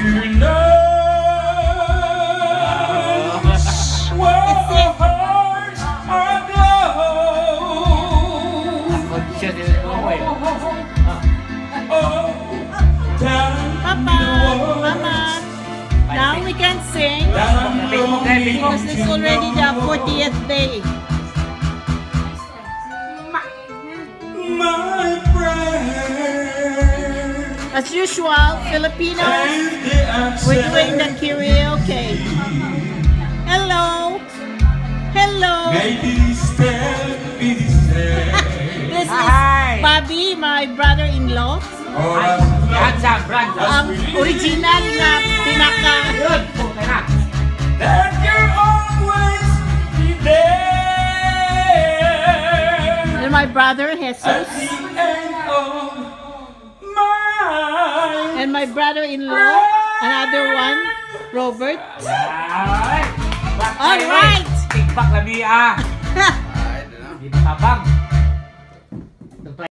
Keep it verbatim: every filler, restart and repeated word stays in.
Now we can sing because it's already the fortieth day. My friend. As usual, Filipinos, we're doing the karaoke. Hello. Hello. This is Bobby, my brother-in-law. Ang original na pinaka. That you'll always be there. And my brother Jesus. At the end of my And my brother-in-law, another one, Robert. All right. Tikpak labi ah.